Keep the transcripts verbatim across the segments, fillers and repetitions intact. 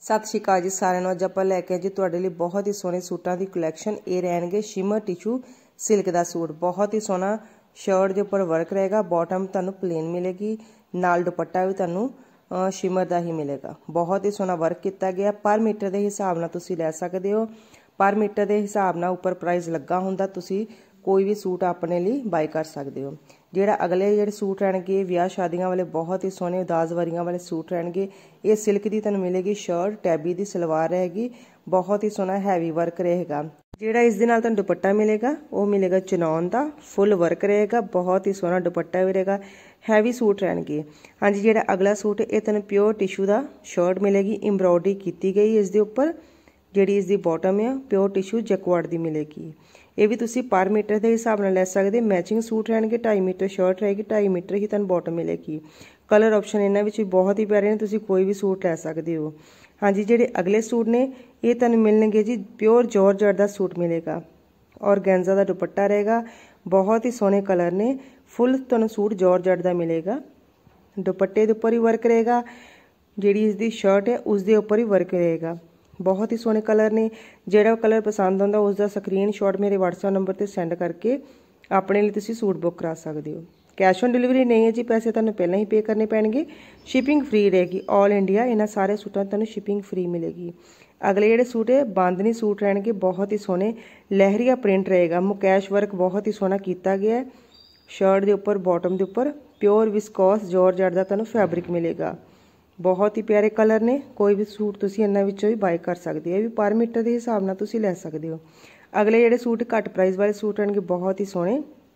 सत श्री अकाल जी सारिਆਂ ਨੂੰ। ਅੱਜ ਆਪਾਂ ਲੈ ਕੇ ਜੀ ਤੁਹਾਡੇ ਲਈ बहुत ही सोहने सूटां ਦੀ कलैक्शन। ये रहणगे शिमर टिशू सिल्क का सूट, बहुत ही सोहना शर्ट के उपर वर्क रहेगा। बॉटम तुहानू प्लेन मिलेगी, नाल दुपट्टा भी तुहानू शिमर का ही मिलेगा। बहुत ही सोहना वर्क किया गया। पर मीटर के हिसाब नाल तुसीं लै सकदे हो। पर मीटर के हिसाब नाल उपर प्राइस लगा हुंदा, तुसीं कोई भी सूट अपने लिए बाय कर सकते हो। ਜਿਹੜਾ अगले ਜਿਹੜੇ सूट रहणगे विआह शादियां वाले बहुत ही सोहने उदास वरियां वाले सूट रहणगे। ये सिल्क की तुहानू मिलेगी शर्ट, टैबी की सलवार रहेगी, बहुत ही सोहना हैवी वर्क रहेगा। ਜਿਹੜਾ ਇਸ ਦੇ ਨਾਲ ਤੁਹਾਨੂੰ ਦੁਪੱਟਾ ਮਿਲੇਗਾ ਉਹ ਮਿਲੇਗਾ ਚਨੌਨ ਦਾ, फुल वर्क रहेगा, बहुत ही सोहना दुपट्टा भी रहेगा। हैवी सूट रहणगे। हाँ जी, ਜਿਹੜਾ अगला सूट ये तुहानू प्योर टिशू का शर्ट मिलेगी, इंब्रॉयडरी की गई इस दे उपर। ਜਿਹੜੀ ਇਸ ਦੀ बॉटम है प्योर टिशू जैकवार्ड की मिलेगी। ये भी तुसी पर मीटर के हिसाब नाल लै सकदे। मैचिंग सूट रहणगे, ढाई मीटर शर्ट रहेगी, ढाई मीटर ही तुहानू बॉटम मिलेगी। कलर ऑप्शन इन्हां विच बहुत ही प्यारे ने, तुसी कोई भी सूट लै सकदे हो। हाँ जी, जिहड़े अगले सूट ने ये तुहानू मिलणगे जी प्योर जॉर्जेट का सूट मिलेगा और गैंजा का दुपट्टा रहेगा। बहुत ही सोहने कलर ने, फुल तुहानू सूट जॉर्जेट का मिलेगा। दुपट्टे के उपर ही वर्क रहेगा, जिहड़ी इसकी शर्ट है उसके उपर ही वर्क रहेगा। बहुत ही सोहने कलर ने। जिहड़ा कलर पसंद आउंदा उसका स्क्रीन शॉट मेरे व्हाट्सएप नंबर पर सेंड करके अपने लिए तुसीं सूट बुक करा सकते हो। कैश ऑन डिलीवरी नहीं है जी, पैसे तुहानू पहले ही पे करने पैणगे। शिपिंग फ्री रहेगी ऑल इंडिया। इन्हां सारे सूटां तुहानू शिपिंग फ्री मिलेगी। अगले जिहड़े सूट है बांधनी सूट रहणगे, बहुत ही सोहने लहरिया प्रिंट रहेगा। मुकैश वर्क बहुत ही सोहना किया गया है। शर्ट के उपर बॉटम के उपर प्योर विस्कोस जॉर्जेट का तुहानू फैब्रिक मिलेगा। बहुत ही प्यारे कलर ने। कोई भी सूट तुसीं इन्हां विचों भी बाय कर सकते हो। भी पर मीटर के हिसाब नाल तुसीं लै सकदे हो। अगले जिहड़े सूट घट प्राइस वाले सूट रहणगे, बहुत ही सोहने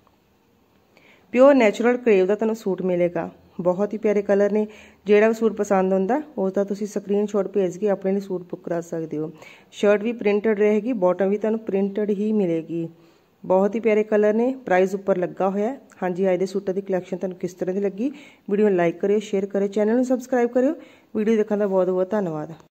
प्योर नैचुरल क्रेव का तुहानू सूट मिलेगा। बहुत ही प्यारे कलर ने। जिहड़ा भी सूट पसंद आउंदा उसका तुसीं स्क्रीन शॉट भेज के अपने लिए सूट बुक करा सकते हो। शर्ट भी प्रिंटड रहेगी, बॉटम भी तुहानू प्रिंटड ही मिलेगी। बहुत ही प्यारे कलर ने, प्राइस उपर लगा होया है। हाँ जी, अज दे सूटां की कलैक्शन तुहानू किस तरह की लगी? वीडियो लाइक करियो, शेयर करियो, चैनल नू सबसक्राइब करियो। वीडियो देखने का बहुत बहुत धन्यवाद।